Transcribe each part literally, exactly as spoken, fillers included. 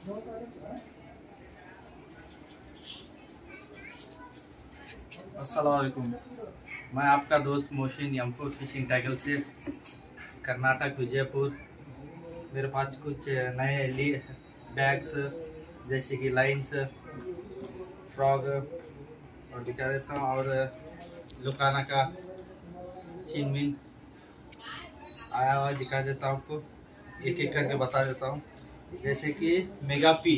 अस्सलाम वालेकुम। मैं आपका दोस्त मोहसिन यमपुर फिशिंग टैकल से कर्नाटक विजयपुर। मेरे पास कुछ नए ली बैग्स जैसे कि लाइन्स, फ्रॉग और दिखा देता हूँ, और लुकाना का चिनमिन आया हुआ दिखा देता हूँ आपको, एक एक करके बता देता हूँ। जैसे कि mega P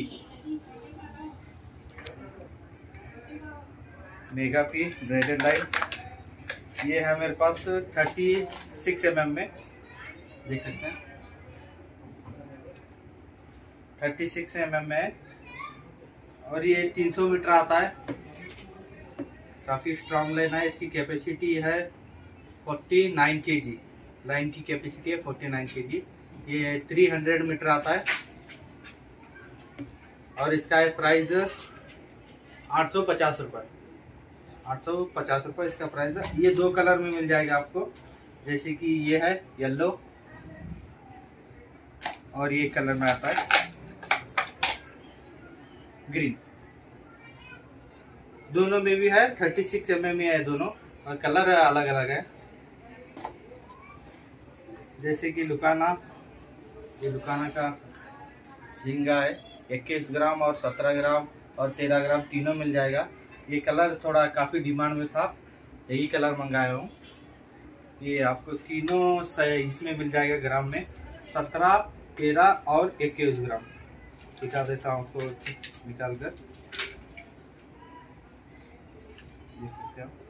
mega P braided line, ये है मेरे पास थर्टी सिक्स एम एम में, देख सकते हैं थर्टी सिक्स एम एम में, और ये तीन सौ मीटर आता है। काफ़ी स्ट्रॉन्ग लाइन है। इसकी कैपेसिटी है forty nine K G, line की कैपेसिटी है फोर्टी नाइन के जी। ये थ्री हंड्रेड मीटर आता है और इसका है प्राइस आठ सौ पचास रुपये आठ सौ पचास रुपये इसका प्राइस है। ये दो कलर में मिल जाएगा आपको, जैसे कि ये है येलो और ये कलर में आता है ग्रीन। दोनों में भी है थर्टी सिक्स एम एम है दोनों, और कलर अलग अलग है। जैसे कि लुकाना, ये लुकाना का झींगा है, इक्कीस ग्राम और सत्रह ग्राम और तेरह ग्राम तीनों मिल जाएगा। ये कलर थोड़ा काफ़ी डिमांड में था, यही कलर मंगाया हूँ। ये आपको तीनों इसमें मिल जाएगा ग्राम में, सत्रह, तेरह और इक्कीस ग्राम। दिखा देता हूँ आपको निकाल कर, देख सकते हो।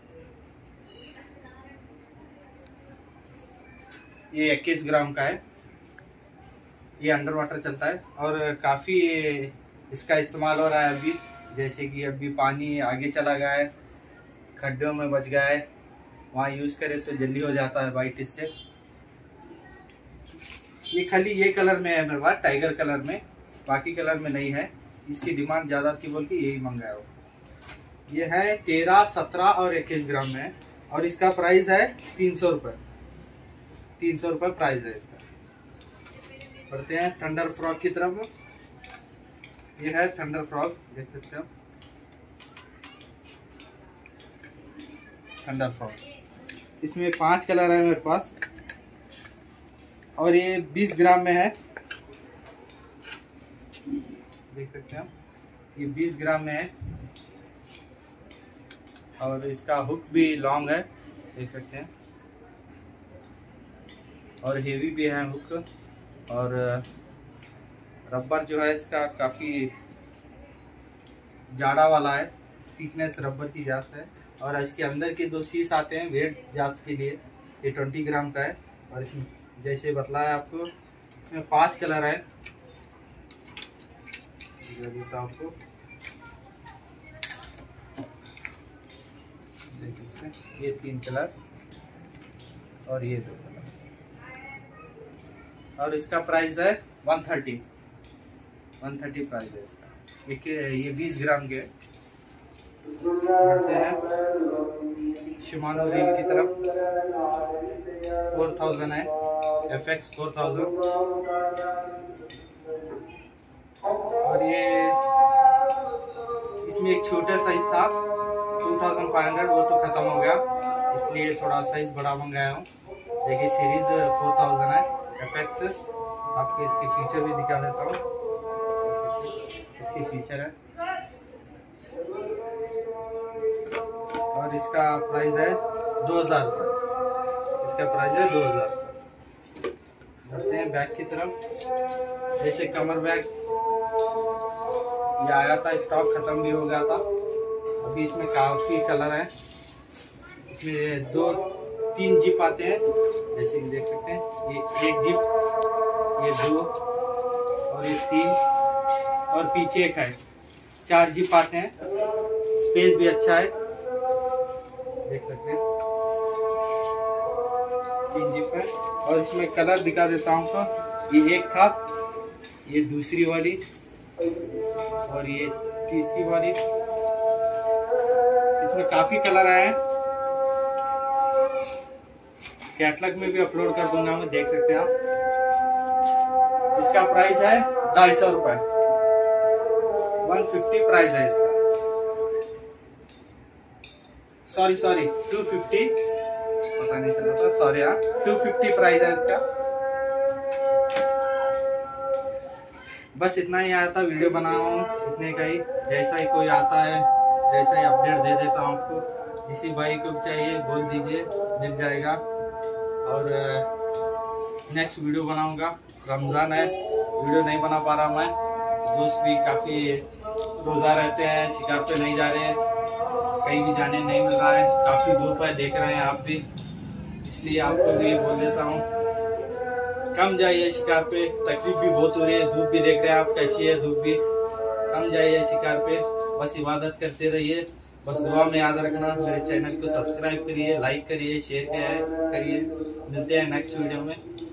ये इक्कीस ग्राम का है, ये अंडर वाटर चलता है और काफ़ी इसका इस्तेमाल हो रहा है अभी। जैसे कि अभी पानी आगे चला गया है, खड्डों में बच गया है, वहाँ यूज़ करें तो जल्दी हो जाता है बाइट इससे। ये खाली ये कलर में है मेरे पास, टाइगर कलर में, बाकी कलर में नहीं है। इसकी डिमांड ज़्यादा थी बोल के यही मंगाया हो। ये है तेरह, सत्रह और इक्कीस ग्राम में, और इसका प्राइस है तीन सौ रुपये तीन सौ रुपये प्राइस है इसका। बढ़ते हैं थंडर फ्रॉग की तरफ। ये है थंडर फ्रॉग, देख सकते हो थंडर फ्रॉग। इसमें पांच कलर है मेरे पास, और ये बीस ग्राम में है, देख सकते हैं ये बीस ग्राम में है, और इसका हुक भी लॉन्ग है, देख सकते हैं, और हेवी भी है हुक। और रबर जो है इसका काफ़ी जाड़ा वाला है, थिकनेस रबर की जास्त है। और इसके अंदर के दो सीस आते हैं वेट जास्त के लिए, ये ट्वेंटी ग्राम का है। और इसमें जैसे बतलाया आपको, इसमें पांच कलर है, देता हूँ आपको, देख सकते हैं ये तीन कलर और ये दो कलर, और इसका प्राइस है one thirty one thirty price है इसका। एक ये बीस ग्राम के। बढ़ते हैं शिमानो रील की तरफ, फोर थाउजेंड है, एफ एक्स फोर थाउजेंड। और ये इसमें एक छोटा साइज था टू थाउजेंड फाइव हंड्रेड, वो तो खत्म हो गया, इसलिए थोड़ा साइज बड़ा मंगाया हूँ। देखिए सीरीज फोर थाउजेंड है, एफ एक्स। आपको इसके फीचर भी दिखा देता हूँ, इसके फीचर है, और इसका प्राइस है दो हजार रुपये इसका प्राइस है दो हजार रुपये। बढ़ते हैं बैग की तरफ। जैसे कमर बैग ये आया था, स्टॉक खत्म भी हो गया था, अभी इसमें काफ़ी कलर हैं। इसमें दो तीन जिप आते हैं, जैसे कि देख सकते हैं, ये एक जिप, ये दो, और ये तीन, और पीछे एक है, चार जिप आते हैं। स्पेस भी अच्छा है, देख सकते हैं तीन जिप है। और इसमें कलर दिखा देता हूँ आपको, ये एक था, ये दूसरी वाली, और ये तीसरी वाली। इसमें काफी कलर आए हैं, कैटलॉग में भी अपलोड कर दूंगा मैं, देख सकते हैं आप। इसका प्राइस है ढाई सौ रुपए वन फिफ्टी प्राइस है इसका, सॉरी सॉरी टू फिफ्टी, पता नहीं चला था, सॉरी हाँ, टू फिफ्टी प्राइस है इसका। बस इतना ही आया था, वीडियो बना रहा हूँ इतने का ही। जैसा ही कोई आता है जैसा ही अपडेट दे देता हूँ आपको। जिसी भाई को चाहिए बोल दीजिए, मिल जाएगा। और नेक्स्ट वीडियो बनाऊंगा, रमज़ान है, वीडियो नहीं बना पा रहा मैं। दोस्त भी काफ़ी रोज़ा रहते हैं, शिकार पे नहीं जा रहे हैं, कहीं भी जाने नहीं मिल रहा है, काफ़ी धूप है, देख रहे हैं आप भी, इसलिए आपको भी बोल देता हूँ कम जाइए शिकार पे। तकलीफ भी बहुत हो रही है, धूप भी देख रहे हैं आप कैसी है, धूप भी, कम जाइए शिकार पे, बस इबादत करते रहिए। बस दुआ में याद रखना, मेरे चैनल को सब्सक्राइब करिए, लाइक करिए, शेयर करिए। मिलते हैं नेक्स्ट वीडियो में।